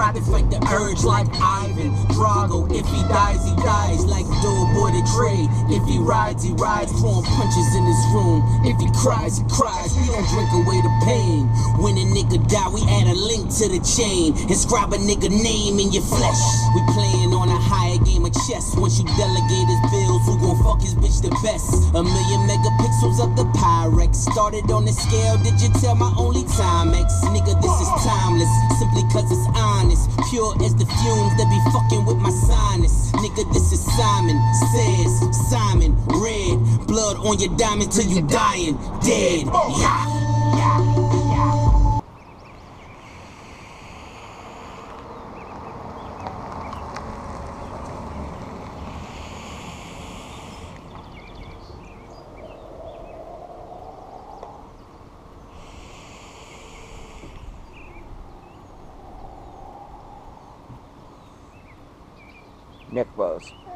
got to fight the urge like Ivan Drago. If he dies, he dies like Doughboy the Dre. If he rides, throwing punches in his room. If he cries, he cries. We don't drink away the pain. When a nigga die, we add a link to the chain. Inscribe a nigga name in your flesh. We playing on a higher game of chess. Once you delegate his bills, who gon' fuck his bitch the best? 1 million megapixels of the Pyrex. Started on the scale, did you tell my only Timex? Nigga, this is timeless, simply cause it's honest. Pure as the fumes that be fucking with my sinus. Nigga, this is Simon Says, Simon Red. Blood on your diamond till you dying dead. Yeah. Neck buzz.